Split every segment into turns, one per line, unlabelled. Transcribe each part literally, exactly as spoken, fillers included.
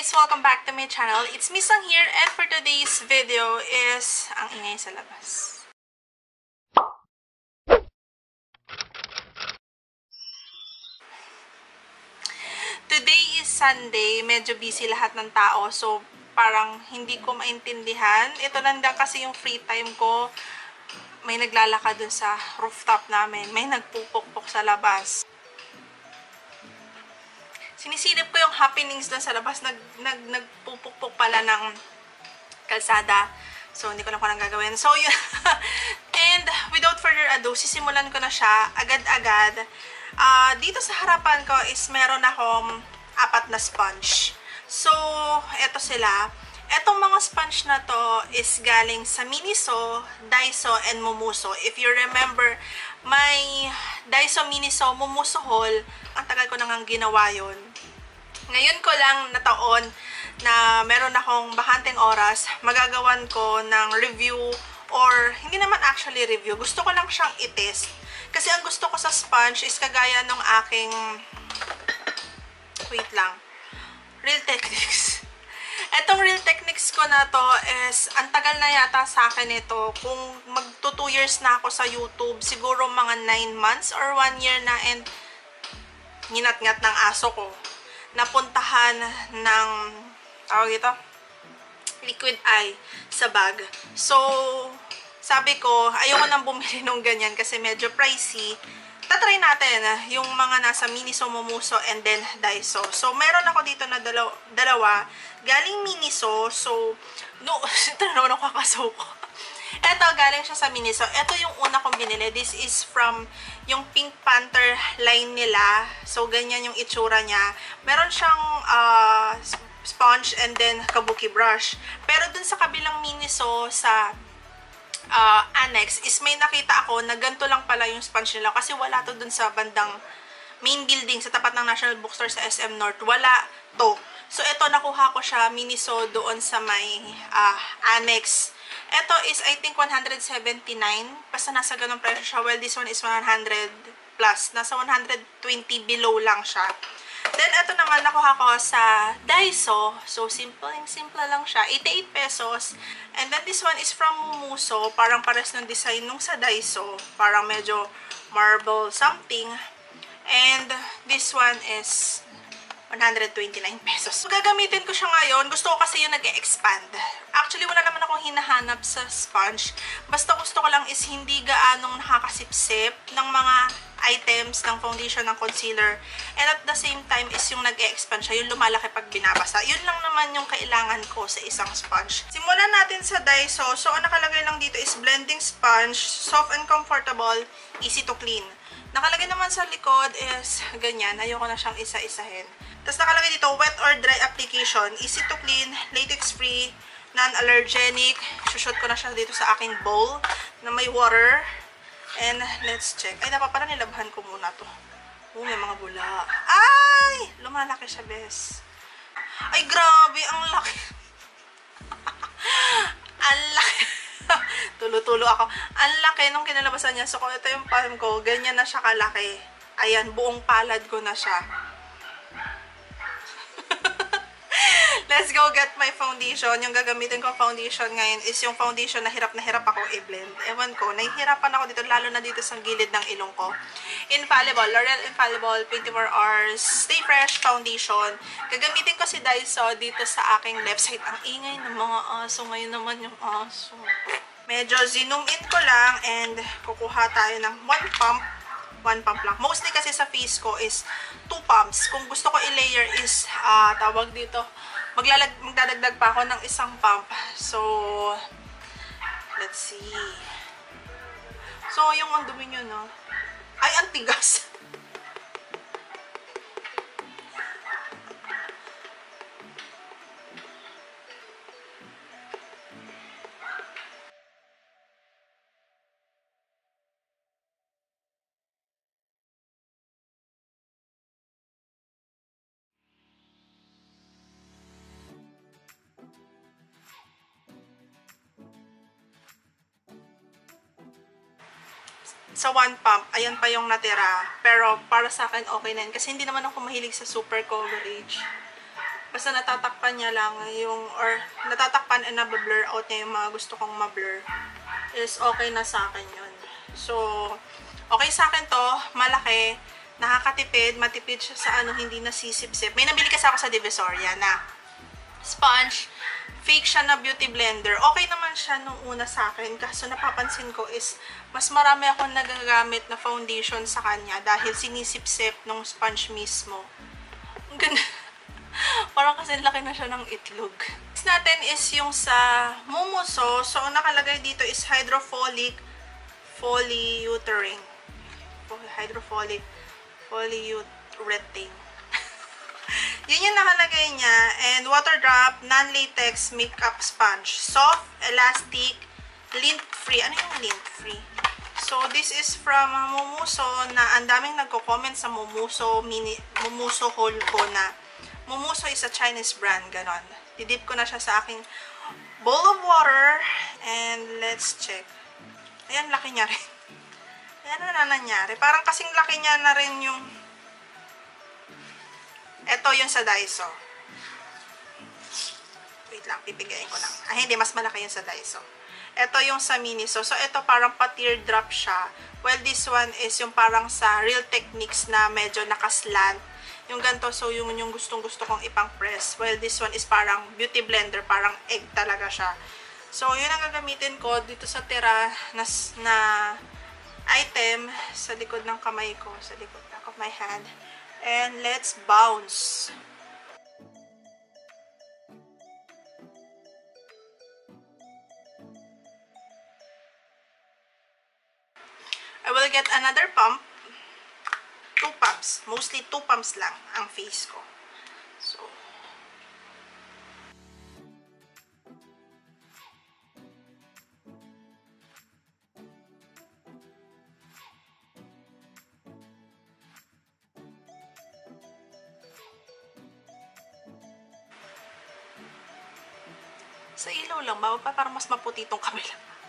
guys! Welcome back to my channel. It's Misang here, and for today's video is ang ingay sa labas. Today is Sunday. Medyo busy lahat ng tao, so parang hindi ko maintindihan. Ito lang din kasi yung free time ko. May naglalakad dun sa rooftop namin. May nagpupukpok sa labas. Sinisilip ko yung happenings doon sa labas. Nag, nag, nagpupukpok pala ng kalsada. So, hindi ko lang kung anong gagawin. So, yun. And, without further ado, sisimulan ko na siya agad-agad. Uh, dito sa harapan ko is meron akong apat na sponge. So, eto sila. Etong mga sponge na to is galing sa Miniso, Daiso, and Mumuso. If you remember, my Daiso, Miniso, Mumuso haul, ang tagal ko nang ginawa yun. Ngayon ko lang nataon na meron akong bakanteng oras, magagawan ko ng review or hindi naman actually review. Gusto ko lang siyang i-test. Kasi ang gusto ko sa sponge is kagaya ng aking wait lang. Real Techniques. Etong Real Techniques ko na to is ang tagal na yata sa akin ito. Kung magto two years na ako sa YouTube, siguro mga nine months or one year na, and nginat-ngat ng aso ko. Napuntahan ng tawag ito, liquid eye sa bag. So, sabi ko, ayoko nang bumili nung ganyan kasi medyo pricey. Tatry natin yung mga nasa Miniso, Mumuso, and then Daiso. So, meron ako dito na dalaw dalawa. Galing Miniso. So, no, ito na naman ako kakasuko. Ito, galing siya sa Miniso. Ito yung una kong binili. This is from yung Pink Panther line nila. So, ganyan yung itsura niya. Meron siyang uh, sponge and then kabuki brush. Pero dun sa kabilang Miniso, sa uh, annex, is may nakita ako na ganito lang pala yung sponge nila. Kasi wala to dun sa bandang main building, sa tapat ng National Bookstore sa S M North. Wala to. So, ito, nakuha ko siya, Miniso, doon sa may uh, annex. Ito is, I think, one hundred seventy-nine. Basta nasa ganong presyo siya. Well, this one is one hundred plus. Nasa one hundred twenty below lang siya. Then, ito naman, nakuha ko sa Daiso. So, simple, simple lang siya. eighty-eight pesos. And then, this one is from Mumuso. Parang pares ng design nung sa Daiso. Parang medyo marble something. And, this one is one hundred twenty-nine pesos. So, gagamitin ko siya ngayon. Gusto ko kasi yung nag-e-expand. Actually, wala naman akong hinahanap sa sponge. Basta gusto ko lang is hindi gaanong nakakasipsip ng mga items ng foundation, ng concealer. And at the same time is yung nag-e-expand siya, yung lumalaki pag binabasa. Yun lang naman yung kailangan ko sa isang sponge. Simulan natin sa Daiso. So, ang nakalagay lang dito is blending sponge, soft and comfortable, easy to clean. Nakalagay naman sa likod is ganyan. Ayoko na siyang isa-isahin. Tapos nakalagay dito, wet or dry application, easy to clean, latex-free, non-allergenic. Shoot ko na siya dito sa aking bowl na may water. And let's check. Ay, dapat pala nilabhan ko muna to. Oh, may mga bula. Ay! Lumalaki siya, bes. Ay, grabe. Ang laki. Ang laki. Tulo-tulo ako. Ang laki nung kinalabasan niya. So, kung ito yung palm ko, ganyan na siya kalaki. Ayan, buong palad ko na siya. Let's go get my foundation. Yung gagamitin ko foundation ngayon is yung foundation na hirap na hirap ako i-blend. Ewan ko, nahihirapan ako dito, lalo na dito sa gilid ng ilong ko. Infallible, L'Oreal Infallible, twenty-four hours, Stay Fresh Foundation. Gagamitin ko si Daiso dito sa aking left side. Ang ingay ng mga aso. Ngayon naman yung aso. Medyo zoom in ko lang and kukuha tayo ng one pump. One pump lang. Mostly kasi sa face ko is two pumps. Kung gusto ko i-layer is, uh, tawag dito, maglalag, magdadagdag pa ako ng isang pump. So, let's see. So, yung ang dumi nyo, no? Ay, ang tigas. Sa one pump, ayan pa yung natira. Pero para sa akin, okay na yun. Kasi hindi naman ako mahilig sa super coverage. Basta natatakpan niya lang yung, or natatakpan and nabablur out niya yung mga gusto kong mablur, is okay na sa akin yun. So, okay sa akin to, malaki, nakakatipid, matipid siya sa ano, hindi nasisip-sip. May nabili kasi ako sa Divisoria na sponge, fake siya na beauty blender. Okay naman siya nung una sa akin, kaso napapansin ko is, mas marami akong nagagamit na foundation sa kanya dahil sinisip-sip nung sponge mismo. Ang ganda. Parang kasi laki na siya ng itlog. Next natin is yung sa Mumuso. So, nakalagay dito is hydrofolic polyurethane. Hydrofolic polyurethane. Yun yung nakalagay niya. And water drop, non-latex makeup sponge. Soft, elastic, lint-free. Ano yung lint-free? So, this is from Mumuso na ang daming nagko-comment sa Mumuso, mini, Mumuso haul ko na Mumuso is a Chinese brand, ganon. Didip ko na siya sa aking bowl of water. And let's check. Ayan, laki niya rin. Ayan na nangyari. Parang kasing laki niya na rin yung... Ito yung sa Daiso. Wait lang, pipigayin ko lang. Ah, hindi, mas malaki yung sa Daiso. Ito yung sa Miniso. So, ito parang pa-teardrop siya. Well, this one is yung parang sa Real Techniques na medyo nakaslant. Yung ganito, so yung, yung gustong-gusto kong ipang-press. Well, this one is parang beauty blender, parang egg talaga siya. So, yun ang gagamitin ko dito sa tira na, na item sa likod ng kamay ko, sa likod of my hand. And let's bounce. I will get another pump. Two pumps. Mostly two pumps lang ang face ko. So, sa ilaw lang ba? Parang mas maputi itong kabila.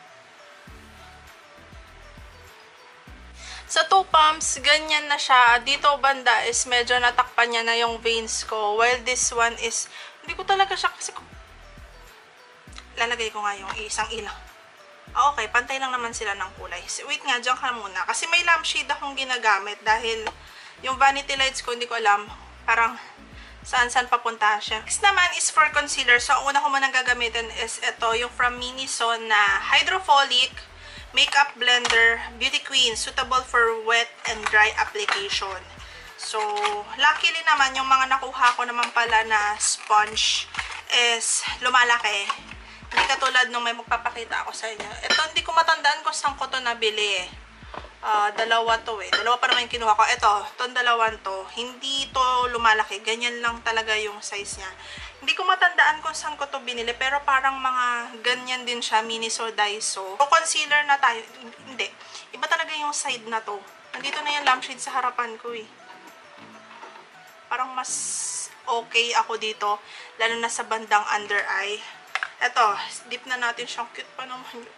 Sa two pumps, ganyan na siya. Dito banda is medyo natakpan niya na yung veins ko. While this one is, hindi ko talaga siya kasi... Lalagay ko nga yung isang ilaw. Ah, okay, pantay lang naman sila ng kulay. So, wait nga, dyan ka muna. Kasi may lampshade akong ginagamit dahil yung vanity lights ko, hindi ko alam. Parang saan-saan papunta siya. Next naman is for concealer. So, ang una ko manang gagamitin is ito, yung from Miniso na Hydrofolic Makeup Blender Beauty Queen, suitable for wet and dry application. So, luckily naman, yung mga nakuha ko naman pala na sponge is lumalaki. Hindi katulad nung may magpapakita ako sa inyo. Ito, hindi ko matandaan kung saan ko to nabili eh. Uh, dalawa to eh. Dalawa pa naman yung kinuha ko. Ito, itong dalawan to, hindi to lumalaki. Ganyan lang talaga yung size niya. Hindi ko matandaan kung saan ko to binili, pero parang mga ganyan din siya, Miniso, Daiso. So, concealer na tayo. Hindi. Iba talaga yung side na to. Nandito na yung lampshade sa harapan ko eh. Parang mas okay ako dito, lalo na sa bandang under eye. Eto, dip na natin siyang. Cute pa naman.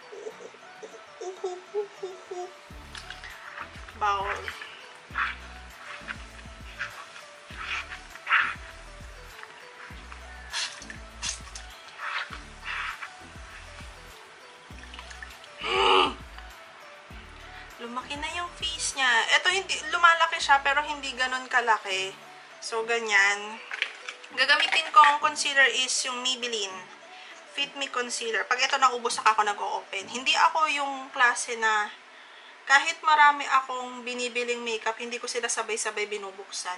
Bowl. Lumaki na yung face niya. Ito, hindi, lumalaki siya, pero hindi ganon kalaki. So, ganyan. Gagamitin ko ang concealer is yung Maybelline Fit Me Concealer. Pag ito naubos, saka ako nag-o-open. Hindi ako yung klase na kahit marami akong binibiling makeup, hindi ko sila sabay-sabay binubuksan.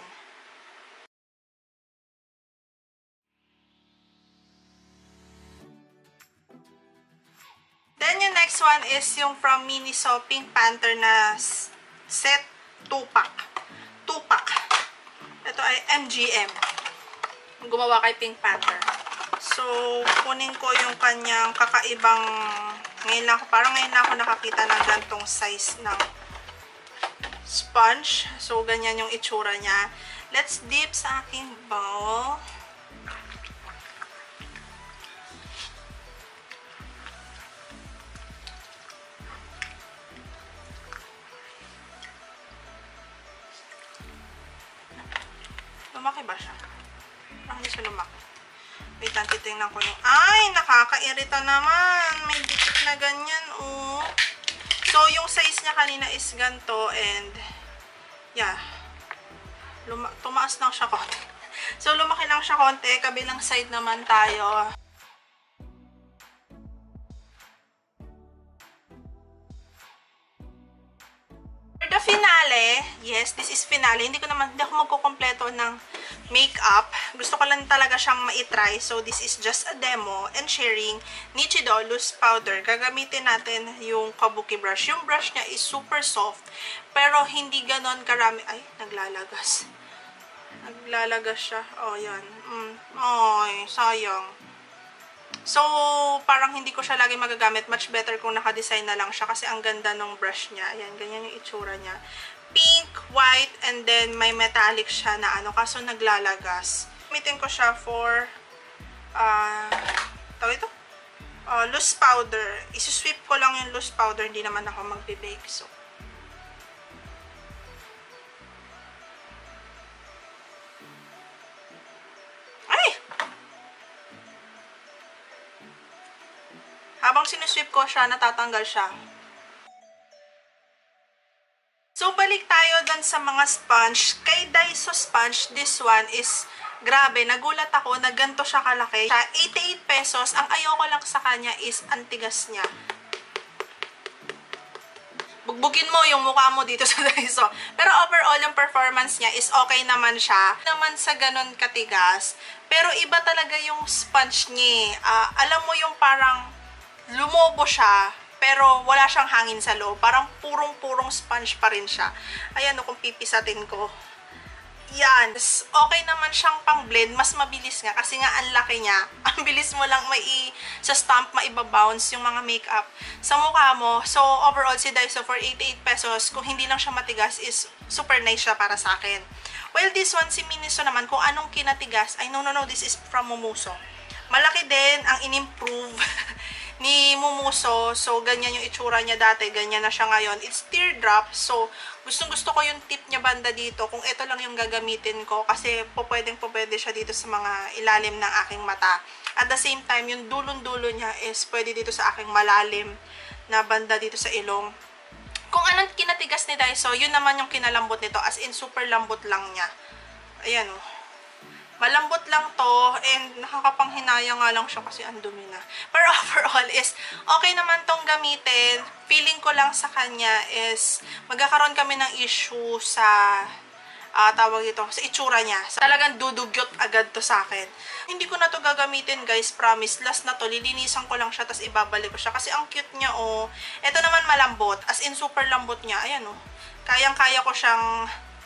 Then, yung next one is yung from Miniso Pink Panther na set two pack. two pack. Ito ay M G M. Gumawa kay Pink Panther. So, kunin ko yung kanyang kakaibang, ngayon lang, parang ngayon lang ako nakakita ng gantong size ng sponge. So, ganyan yung itsura niya. Let's dip sa aking bowl. Lumaki ba siya? Parang hindi siya lumaki. Wait lang, titingnan ko yung... Ay, nakakairita naman. May dikit na ganyan, oh. So, yung size niya kanina is ganito and yeah. Luma tumaas lang siya konti. So, lumaki lang siya konti. Kabilang side naman tayo. The finale, yes, this is finale. Hindi ko naman, hindi ako magkukompleto ng makeup. Gusto ko lang talaga siyang ma-try. So, this is just a demo and sharing Nichido Loose Powder. Gagamitin natin yung kabuki brush. Yung brush niya is super soft, pero hindi ganon karami. Ay, naglalagas. Naglalagas siya. Oh, yan. Mm. Ay, sayang. So, parang hindi ko siya lagi magagamit. Much better kung naka-design na lang siya kasi ang ganda ng brush niya. Ayan, ganyan yung itsura niya. Pink, white, and then may metallic siya na ano, kaso naglalagas. Gamitin ko siya for, uh, tawag ito? Uh, loose powder. Isusweep ko lang yung loose powder. Hindi naman ako magbe-bake. So, habang sinusweep ko siya, natatanggal siya. So, balik tayo dun sa mga sponge. Kay Daiso sponge, this one is, grabe, nagulat ako na ganito siya kalaki. eighty-eight pesos. Ang ayoko lang sa kanya is antigas niya. Bugbugin mo yung mukha mo dito sa Daiso. Pero overall, yung performance niya is okay naman siya. Naman sa ganun katigas. Pero iba talaga yung sponge niya. Uh, alam mo yung parang lumobo siya, pero wala siyang hangin sa loob. Parang purong-purong sponge pa rin siya. Ayan o, kung pipisatin ko. Yan. Okay naman siyang pang-blend. Mas mabilis nga, kasi nga ang laki niya. Ang bilis mo lang mai sa stamp, maibabounce yung mga makeup sa mukha mo. So, overall, si Daiso for eighty-eight pesos, kung hindi lang siya matigas, is super nice siya para sa akin. Well, this one, si Miniso naman, kung anong kinatigas, ay no, no, no, this is from Mumuso. Malaki din ang in-improve ni Mumuso. So, ganyan yung itsura niya dati. Ganyan na siya ngayon. It's teardrop. So, gustong gusto ko yung tip niya banda dito. Kung ito lang yung gagamitin ko. Kasi, po pwedeng po pwede siya dito sa mga ilalim ng aking mata. At the same time, yung dulon-dulo niya is pwede dito sa aking malalim na banda dito sa ilong. Kung anong kinatigas ni Daiso, yun naman yung kinalambot nito. As in, super lambot lang niya. Ayan o. Oh. Malambot lang to and nakakapanghinaya nga lang siya kasi ang dumi na. Pero overall is okay naman tong gamitin. Feeling ko lang sa kanya is magkakaroon kami ng issue sa uh, tawag dito, sa itsura niya. So, talagang dudugyot agad to sa akin. Hindi ko na to gagamitin guys, promise. Last na to, lilinisan ko lang siya tapos ibabalik ko siya. Kasi ang cute niya oh. Ito naman malambot. As in super lambot niya. Ayan oh. Kayang-kaya ko siyang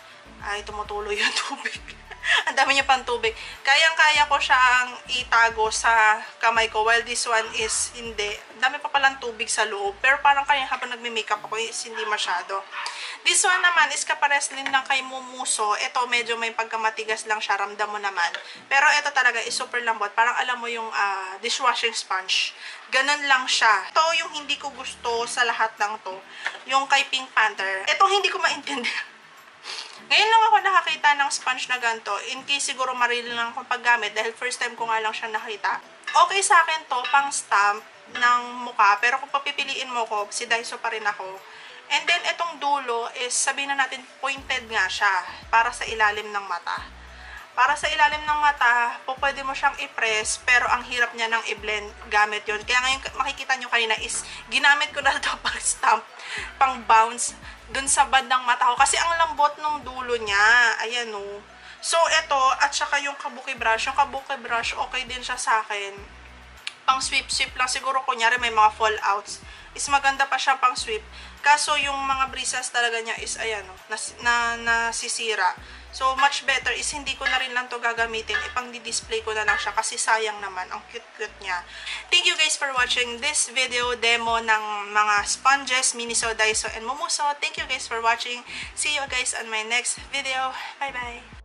ay tumutuloy yung tubig. Ang dami niya pang tubig. Kayang-kaya ko siyang itago sa kamay ko while this one is hindi. Ang dami pa palang tubig sa loob. Pero parang kaya habang nagme-makeup ako is hindi masyado. This one naman is kapares din lang kay Mumuso. Ito medyo may pagkamatigas lang siya. Ramdam mo naman. Pero ito talaga is super lambot. Parang alam mo yung uh, dishwashing sponge. Ganon lang siya. Ito yung hindi ko gusto sa lahat ng to. Yung kay Pink Panther. Ito hindi ko maintindihan. Ngayon lang ako nakakita ng sponge na ganito. In case siguro marili lang akong paggamit dahil first time ko nga lang siya nakita. Okay sa akin to, pang stamp ng mukha. Pero kung papipiliin mo ko, si Daiso pa rin ako. And then, itong dulo is, sabihin na natin, pointed nga siya para sa ilalim ng mata. Para sa ilalim ng mata, po pwede mo siyang i-press, pero ang hirap niya nang i-blend gamit yon. Kaya ngayon, makikita nyo kanina is, ginamit ko na ito pang stamp, pang bounce, dun sa bandang mata ko. Kasi ang lambot ng dulo niya. Ayan o. Oh. So, ito, at saka yung kabuki brush. Yung kabuki brush, okay din siya sa akin. Pang sweep-sweep lang. Siguro, kunyari, may mga fallouts. Is maganda pa siya pang sweep. Kaso, yung mga brisas talaga niya is, ayan o, oh, nas, na, nasisira. So, much better is hindi ko na rin lang to gagamitin. Ipang di-display ko na lang siya kasi sayang naman. Ang cute-cute niya. Thank you guys for watching this video demo ng mga sponges, Miniso, Daiso, and Mumuso. Thank you guys for watching. See you guys on my next video. Bye-bye!